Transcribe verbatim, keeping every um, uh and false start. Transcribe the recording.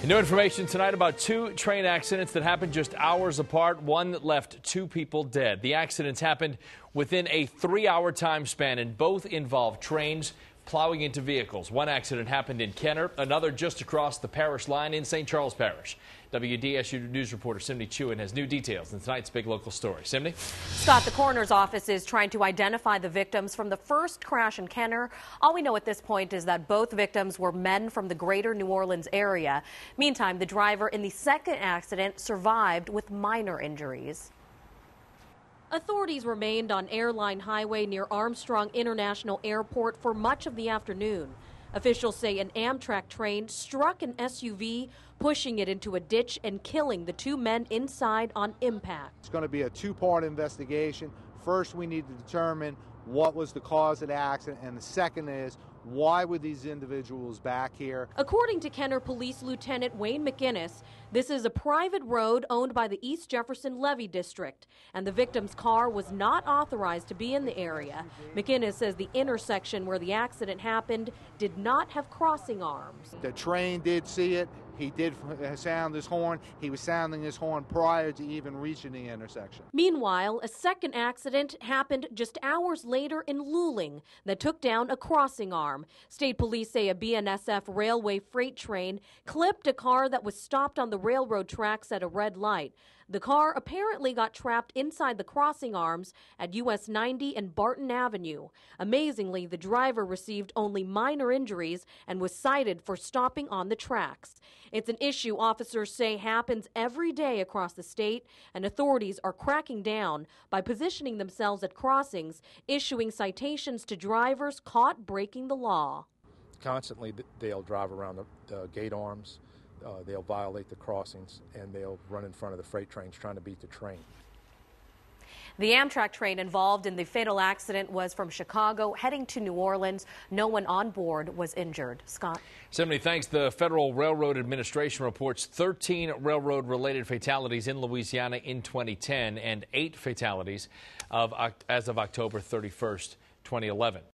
New information tonight about two train accidents that happened just hours apart, one that left two people dead. The accidents happened within a three-hour time span, and both involved trains plowing into vehicles. One accident happened in Kenner, another just across the parish line in Saint Charles Parish. W D S U News reporter Simney Chewin has new details in tonight's big local story. Simney? Scott, the coroner's office is trying to identify the victims from the first crash in Kenner. All we know at this point is that both victims were men from the greater New Orleans area. Meantime, the driver in the second accident survived with minor injuries. Authorities remained on Airline Highway near Armstrong International Airport for much of the afternoon. Officials say an Amtrak train struck an S U V, pushing it into a ditch and killing the two men inside on impact. It's going to be a two-part investigation. First, we need to determine what was the cause of the accident, and the second is, why were these individuals back here? According to Kenner Police Lieutenant Wayne McInnes, this is a private road owned by the East Jefferson Levee District, and the victim's car was not authorized to be in the area. McInnes says the intersection where the accident happened did not have crossing arms. The train did see it. He did sound his horn. He was sounding his horn prior to even reaching the intersection. Meanwhile, a second accident happened just hours later in Luling that took down a crossing arm. State police say a B N S F railway freight train clipped a car that was stopped on the railroad tracks at a red light. The car apparently got trapped inside the crossing arms at U S ninety and Barton Avenue. Amazingly, the driver received only minor injuries and was cited for stopping on the tracks. It's an issue officers say happens every day across the state, and authorities are cracking down by positioning themselves at crossings, issuing citations to drivers caught breaking the law. Constantly, they'll drive around the, the gate arms. Uh, they'll violate the crossings, and they'll run in front of the freight trains trying to beat the train. The Amtrak train involved in the fatal accident was from Chicago heading to New Orleans. No one on board was injured. Scott? Simney, thanks. The Federal Railroad Administration reports thirteen railroad-related fatalities in Louisiana in twenty ten and eight fatalities of, as of October thirty-first, twenty eleven.